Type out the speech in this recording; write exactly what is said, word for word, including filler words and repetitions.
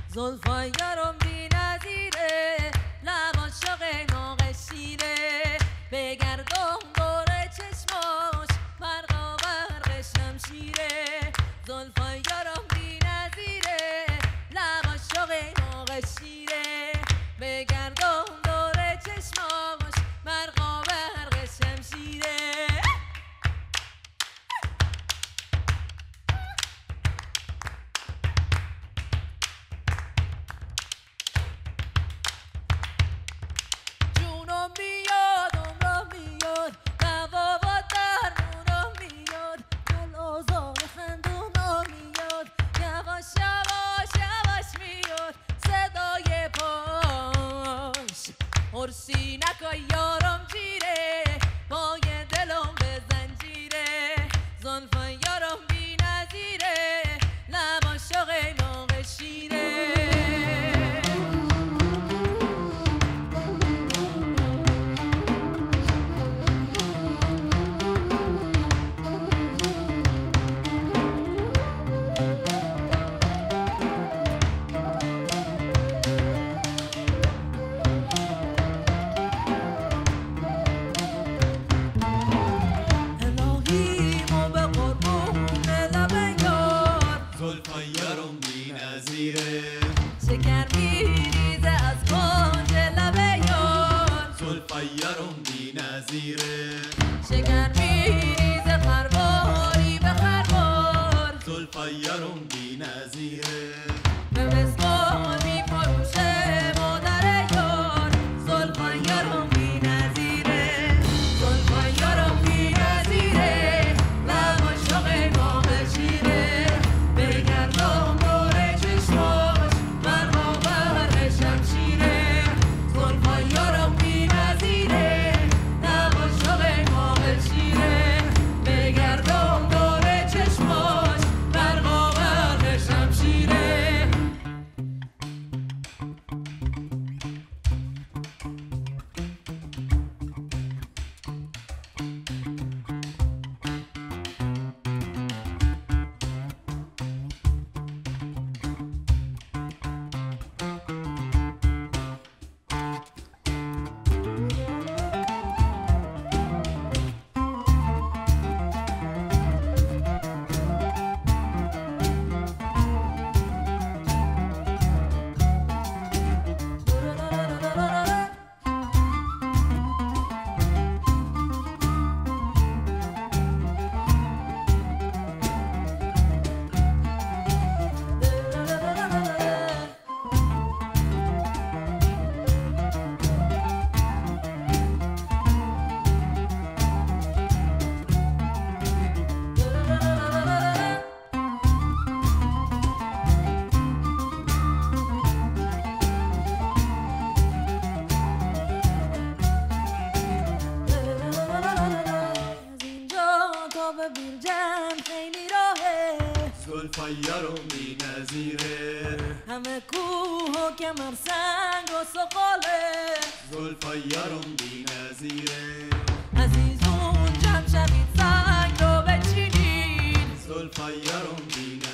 زلفای یارم بی نظیره، لب عاشق ناقشیره، بگردم دور چشماش برقا برق شمشیره. زلفای یارم بی نظیره، لب عاشق ناقشیره، بگردم دور چشماش برقا برق شمشیره. سینکای یارم جیره، پای دلم به زنجیره. زلفای یارم بی نظیره، لب عاشق ناقشیره. شکر میریزه از کنج لب یار، زلفای یارم بی نظیره. شکر میریزه خرواری به خروار، زلفای یارم بی نظیره. به مسکن میفروشه مادر یار، زلفای یارم بی نظیره. زلفای یارم بی نظیره، لب عاشق ناقشیره، بگردم دور چشماش برقا برق شمشیره. زلفای یارم بی نظیره، لب عاشق ناقشیره، بگردم دور چشماش برقا برق شمشیره. زلفای یارم بی نظیره، همه کوه و کمر سنگ و سقاله. زلفای یارم بی نظیره. عزیزون جمع شوید سنگ رو بچینید، زلفای یارم بی